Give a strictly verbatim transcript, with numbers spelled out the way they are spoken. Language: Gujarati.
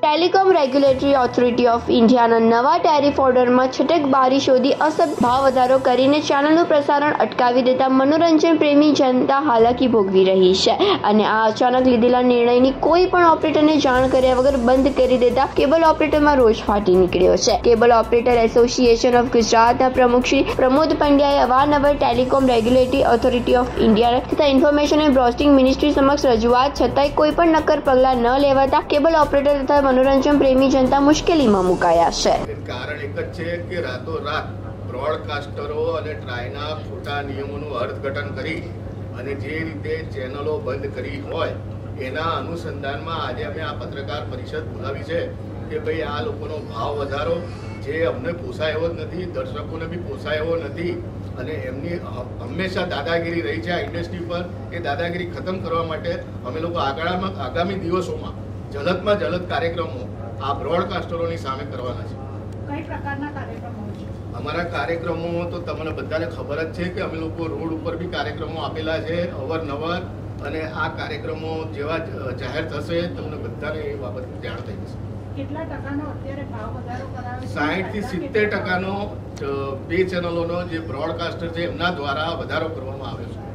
ટેલિકોમ રેગ્યુલેટરી ઓથોરિટી ઓફ ઇન્ડિયાના નવા ટેરિફ ઓર્ડરમાં છટકબારી શોધી અસભ્ય ભાવ વધારો કરીને ચેનલનું પ્રસારણ અટકાવી દેતા મનોરંજન પ્રેમી જનતા હાલાકી ભોગવી રહી છે અને આ અચાનક લીધેલા નિર્ણયની કોઈ પણ ઓપરેટરને જાણ કર્યા વગર બંધ કરી દેતા કેબલ ઓપરેટરમાં રોષ ફાટી નીકળ્યો છે। કેબલ ઓપરેટર એસોસિએશન ઓફ ગુજરાતના પ્રમુખ શ્રી પ્રમોદ પંડ્યાએ અવારનવાર telecom regulatory authority of India તથા ઇન્ફોર્મેશન એન્ડ બ્રોડકાસ્ટિંગ મિનિસ્ટ્રી સમક્ષ રજૂઆત છતાંય કોઈ પણ નક્કર પગલાં ન લેવાતા કેબલ ઓપરેટર તથા મનોરંજન પ્રેમી જનતા મુશ્કેલીમાં મુકાયા છે। કારણ એક જ છે કે રાતોરાત બ્રોડકાસ્ટરો અને ટ્રાયના ખોટા નિયમોનું અર્થઘટન કરી અને જે રીતે ચેનલો બંધ કરી હોય એના અનુસંધાનમાં આજે અમે આ પત્રકાર પરિષદ બોલાવી છે કે ભાઈ આ લોકોનો ભાવ વધારો જે અમને પોસાય એવો જ નથી, દર્શકોને બી પોસાય એવો નથી અને એમની હંમેશા દાદાગીરી રહી છે આ ઇન્ડસ્ટ્રી પર। એ દાદાગીરી ખતમ કરવા માટે અમે લોકો આગળમાં આગામી દિવસોમાં જલદમાં જલદ કાર્યક્રમો આ બ્રોડકાસ્ટરોની સામે કરવાના છે। કઈ પ્રકારના કાર્યક્રમો છે અમારા કાર્યક્રમો? તો તમને બધાને ખબર જ છે કે અમે લોકો રોડ ઉપર બી કાર્યક્રમો આપેલા છે અવારનવાર અને આ કાર્યક્રમો જેવા જાહેર થશે તમને બધાને એ બાબત જાણ થઈ જશે। કેટલા ટકાનો અત્યારે ભાવ વધારો કરાવે છે? સાહીઠ થી સિત્તેર ટકાનો બે ચેનલોનો જે બ્રોડકાસ્ટર છે એમના દ્વારા વધારો કરવામાં આવ્યો છે।